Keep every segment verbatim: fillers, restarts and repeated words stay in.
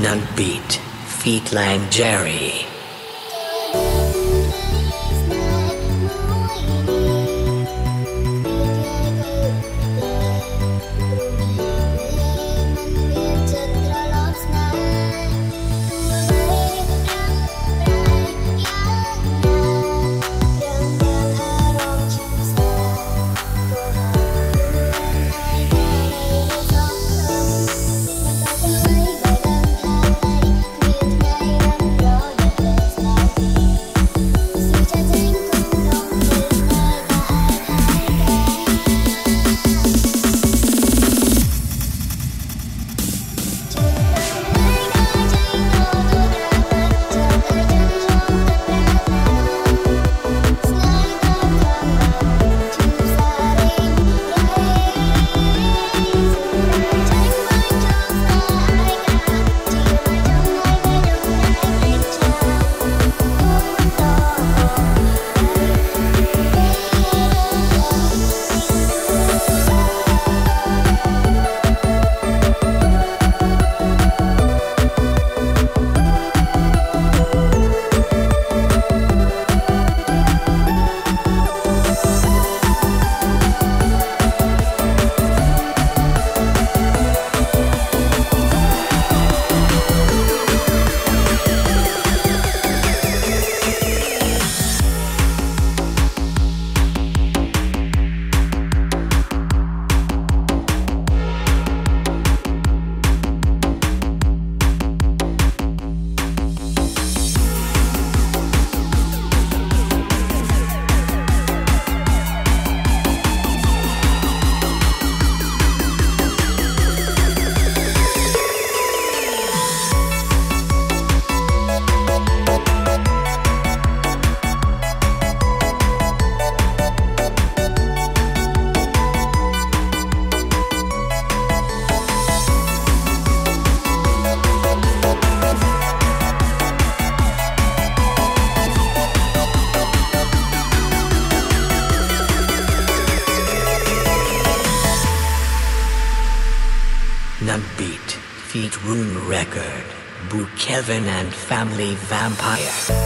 None beat, feet lang Jerry. None beat, feat Rune record, Boo Kevin and Family Vampire.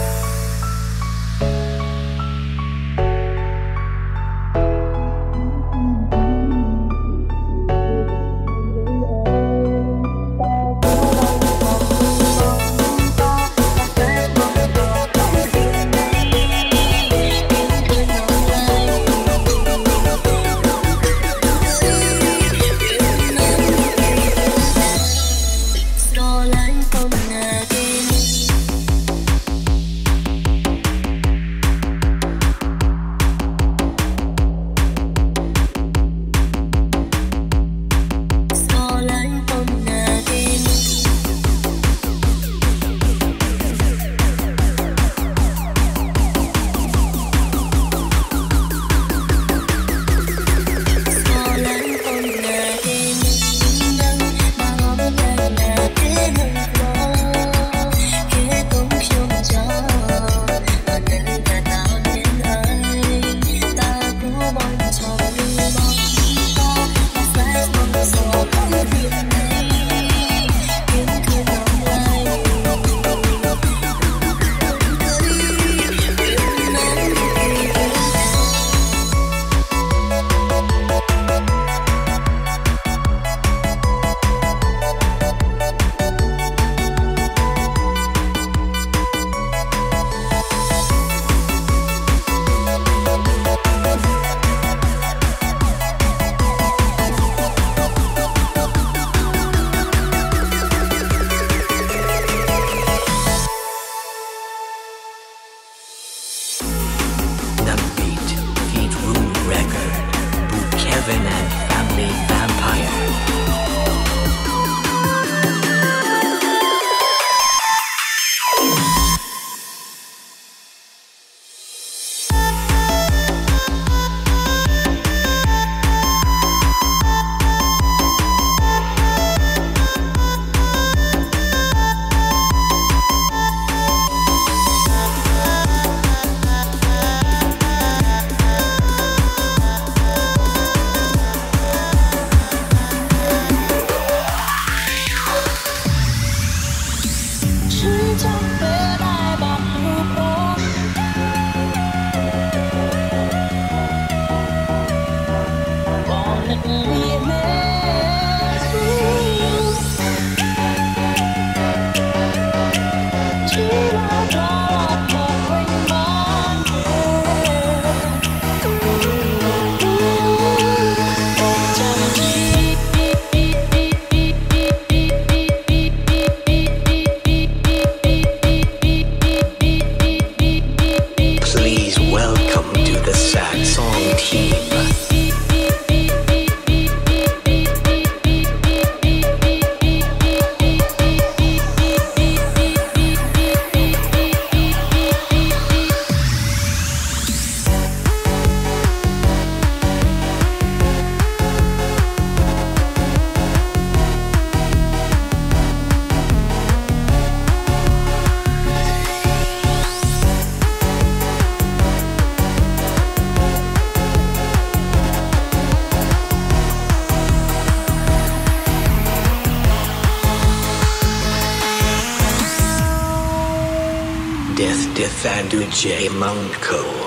Death Defender J Mount Cole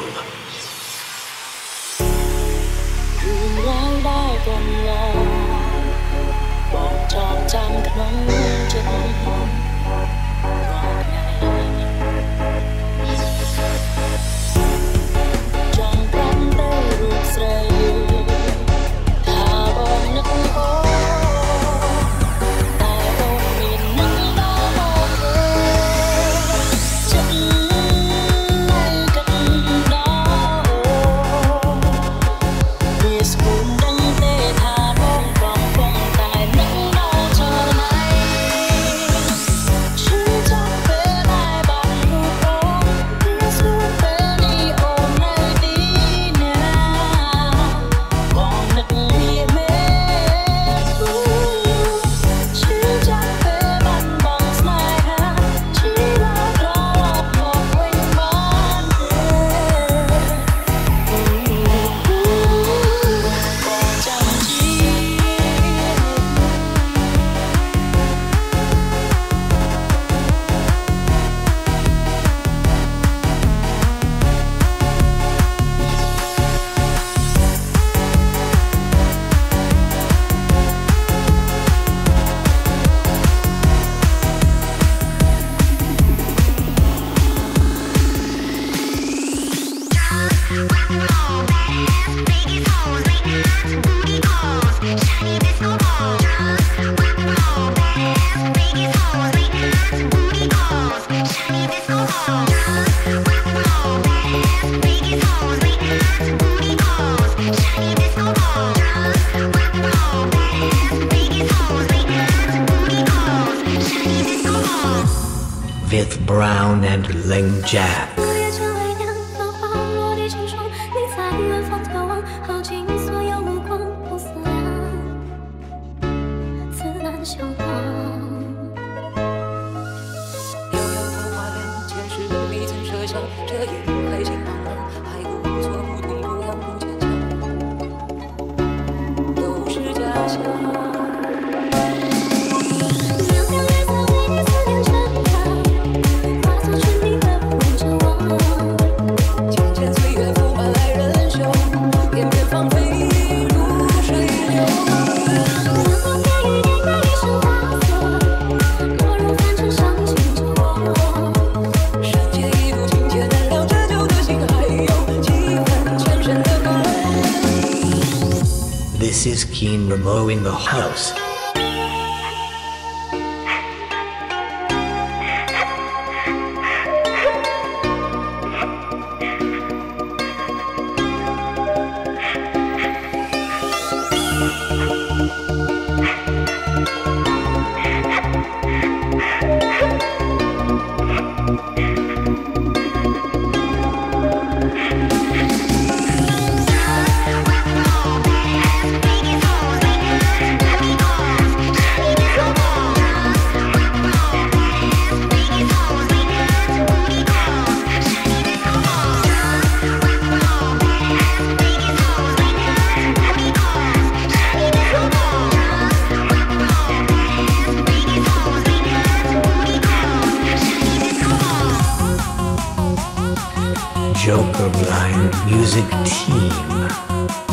คืนร้ายได้ก่อนนอนบอกจอบจำขนมจะนอนรอไงจงพร้อมได้รูปใส่ถ้าบอกนึกโอ้แต่บอกมีนึกดาวบอกเลยจะไม่กันดาวมีสกุลดังเตะทาร้องกล่อมฟงแต่นึกดาวเธอไหนฉันจะเป็นได้บางรูปโอ้ที่สุดเป็นอีโอในดีเนี่ยบอกนึกมีเมฆฉันจะเป็นบันบังสายหาที่รักเราบอกไว้บ้านเธอบอกจำจี With Brown and Ling Jack 落叶成为两朵花，落地成霜。你在远方眺望，耗尽所有目光，不思量，自难相忘。 遥遥桃花凉，前世你曾设想，这夜开心茫茫，爱过无错，不痛不痒不坚强，都是假象。 两条月色为你思念成长，化作春泥的梦着我。 渐渐岁月覆满来人袖，翩翩芳菲如水流。 阳光天雨点的一声花色，落入凡尘伤心着我。 山间一路情节难料，这旧的心还有几分前生的歌。 This is Keen Remo in the house. Thank you. Joker Blind Music Team.